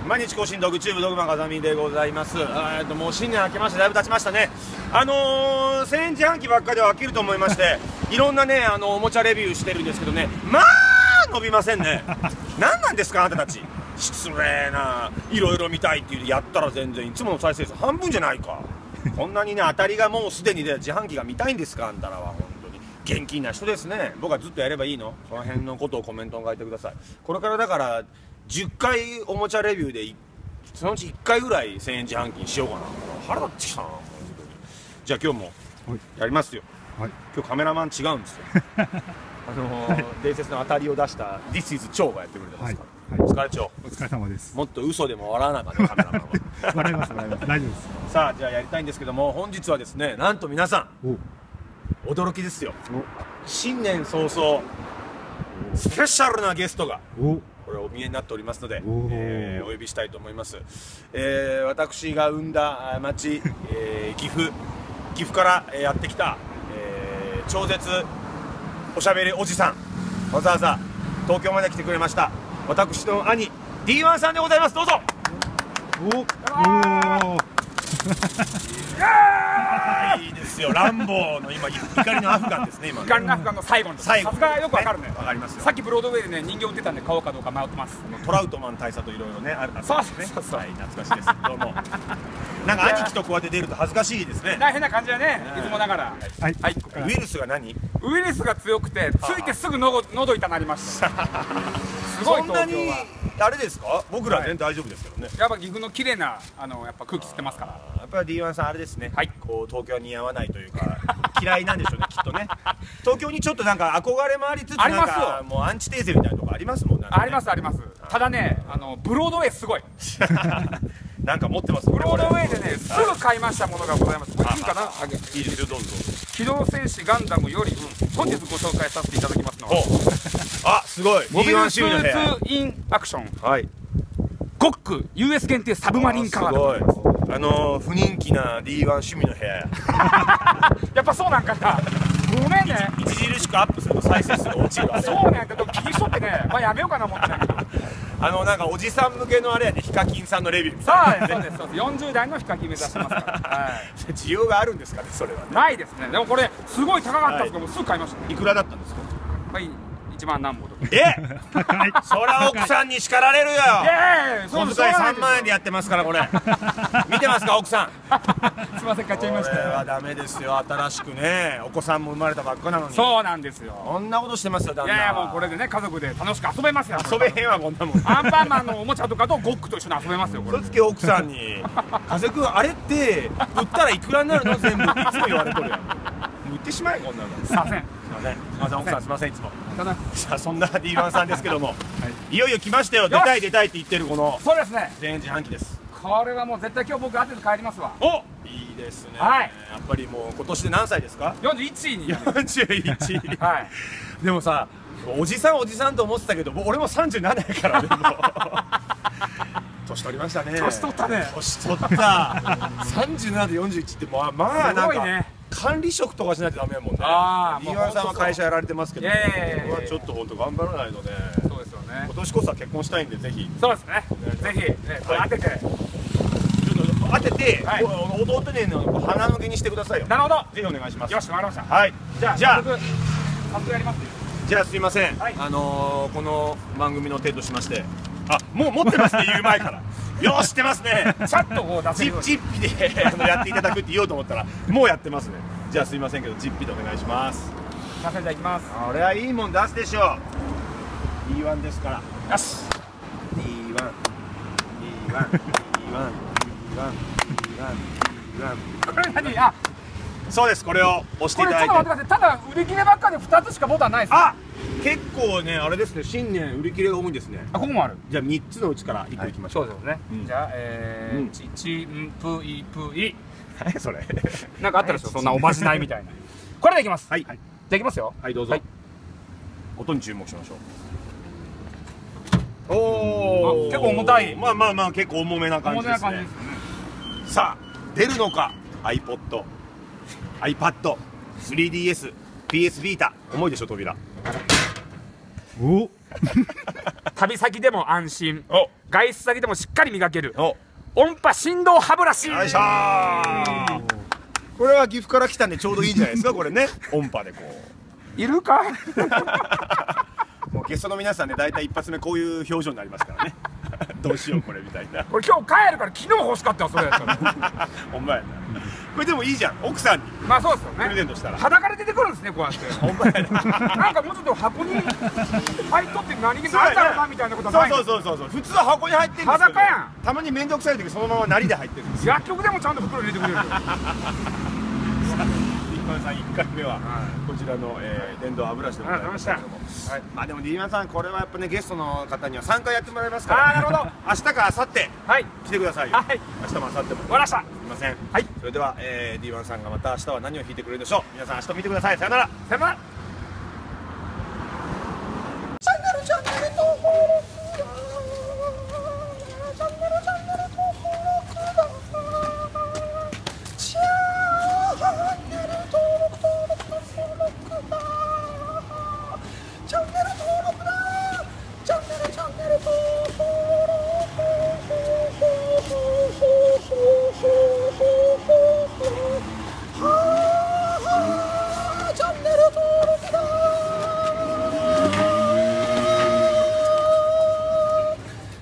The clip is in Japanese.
毎日更新ドグチューブドグマ風見でございます。もう新年明けましてだいぶ経ちましたね。1000円自販機ばっかりでは飽きると思いましていろんなねおもちゃレビューしてるんですけどね、まあ伸びませんね。何なんですかあなたたち、失礼な。いろいろ見たいって言ってやったら全然いつもの再生数半分じゃないか。こんなにね当たりがもうすでにね自販機が見たいんですかあんたらは。本当に現金な人ですね。僕はずっとやればいいの？その辺のことをコメントに書いてください。これからだから10回おもちゃレビューでそのうち1回ぐらい1000円自販機にしようかな。腹立ってきたな。じゃあ今日もやりますよ。はい、今日カメラマン違うんですよ。伝説の当たりを出した「This is 超」がやってくれてますから、お疲れ超。お疲れ様です。もっと嘘でも笑わなかったカメラマンは。 笑います笑います、大丈夫です。 さあじゃあやりたいんですけども、本日はですねなんと皆さん驚きですよ。新年早々スペシャルなゲストがこれお見えになっておりますので、お呼びしたいと思います。私が生んだ町、岐阜からやってきた、超絶おしゃべりおじさん、わざわざ東京まで来てくれました私の兄 D1 さんでございます。どうぞ。いいですよ。ランボーの今怒りのアフガンですね。今怒りのアフガンの最後のさすがよくわかるね。 わかりますよ。 さっきブロードウェイでね人形売ってたんで買おうかどうか迷ってます。 トラウトマン大佐といろいろねあるんですね。 そうそう、 はい、懐かしいです。どうも。なんか兄貴とこうやって出ると恥ずかしいですね。 大変な感じだね、いつもながら。 はい。ウイルスが何？ ウイルスが強くてついてすぐ喉痛なりました。すごい。 そんなにあれですか？僕ら全然大丈夫ですけどね。 やっぱ岐阜の綺麗なやっぱ空気吸ってますから。 やっぱり D1 さんあれですね。 はい。 こう東京は似合わないというか嫌いなんでしょうねきっとね。東京にちょっとなんか憧れもありつつなんかもうアンチテーゼみたいなとこありますもんね。 ありますあります。ただねブロードウェイすごい。 なんか持ってます。 ブロードウェイでねすぐ買いましたものがございます。これいいかな？ いいですよどうぞ。 機動戦士ガンダムより本日ご紹介させていただきますのは、 あ、すごい。 モビルスーツインアクション。 はい。 ゴック US 限定サブマリンカード。 すごい。不人気な D1 趣味の部屋。 やっぱそうなんかな。ごめんね。 著しくアップすると再生数が落ちる。 そうね。だと気にしとってね、まあやめようかな思ってたけど。 なんかおじさん向けのあれやね、ヒカキンさんのレビューみたいな。 そうですそうです。40代のヒカキン目指してますから。 需要があるんですかね、それは。 ないですね。でもこれすごい高かったんですけど、すぐ買いました。 いくらだったんですか？ はい、1万何本とか。 そりゃ奥さんに叱られるよ。小遣い3万円でやってますからこれ。見てますか奥さん。 すいません買っちゃいました。 これはダメですよ。新しくね、お子さんも生まれたばっかなのに。 そうなんですよ。 こんなことしてますよ旦那。 いやいやもうこれでね家族で楽しく遊べますよ。 遊べへんわこんなもん。 アンパンマンのおもちゃとかとゴックと一緒に遊べますよこれ。 そつけ奥さんに「風くんあれって売ったらいくらになるの全部」っていつも言われとるやん。売ってしまえこんなの。 すいません。 奥さんすいませんいつも。さあそんな D1 さんですけども、いよいよ来ましたよ。出たい出たいって言ってるこのそうですね 1000円自販機です。 これはもう絶対今日僕後で帰りますわ。 お、いいですね。 はい。 やっぱりもう今年で何歳ですか ？41に。 41。 はい。 でもさおじさんと思ってたけど俺も37やからね。年取りましたね。 年取ったね。 年取った。37で41ってまあなんか管理職とかしないとダメやもんね。D1 さんは会社やられてますけど、僕はちょっと本当頑張らないので。 そうですよね。 今年こそは結婚したいんでぜひ。 そうですね。ぜひこれ当てて。 当てて弟ねの鼻抜けにしてくださいよ。 なるほど。 ぜひお願いします。 よしわかりました。 はい。じゃあ早速やります。 じゃあすいません。この番組の手としまして。あ、もう持ってますね言う前から。よー知ってますね。 ちゃんとこう出せるように。 実費でやっていただくって言おうと思ったらもうやってますね。じゃあすいませんけど実費でお願いします。 すいませんじゃあ行きます。 これはいいもん出すでしょう。D1 ですから。 よし。 D1。 これ何？あ、 そうです。これを押していただいて。 これちょっと待ってください。ただ売り切ればっかで2つしかボタンないです。 あ、結構ねあれですね。新年売り切れが多いんですね。 あ、ここもある。 じゃあ3つのうちから1個いきましょう。 そうですね。じゃあチンプイプイ。 何それ。 なんかあったでしょそんなおまじないみたいな。これでいきます。 はい。 じゃあいきますよ。 はいどうぞ。音に注目しましょう。おお、 結構重たい。 まあ結構重めな感じですね。さあ出るのか iPod、iPad、3DS、PS ビータ。重いでしょ扉。 お旅先でも安心、 お外出先でもしっかり磨けるお音波振動歯ブラシ。 よいしょー。これは岐阜から来たんでちょうどいいんじゃないですかこれね、音波でこいるかうもうゲストの皆さんね大体一発目こういう表情になりますからねどうしようこれみたいなこれ今日帰るから昨日欲しかったわそれやったらほんまやな。これでもいいじゃん、奥さんにまあそうですよプレゼンね。 トしたら。 裸で出てくるんですねこうやってほんまやな。 なんかもうちょっと箱に入っとって何気ないだろうなみたいなことはない。 そう普通は箱に入ってるんですけど、 裸やん。 たまに面倒くさい時そのままなりで入ってるんですよ。 薬局でもちゃんと袋入れてくれるよ。 ディーマンさん1回目はこちらの電動歯ブラシでございましたけども、 はい、 まあでもディーマンさんこれはやっぱねゲストの方には3回やってもらいますから、 ああなるほど。 明日か明後日はい来てくださいよ。 はい明日も明後日も終わりました。 すいません。 はいそれでは D1 さんがまた明日は何を弾いてくれるでしょう。皆さん明日見てください。さよなら。 さよなら。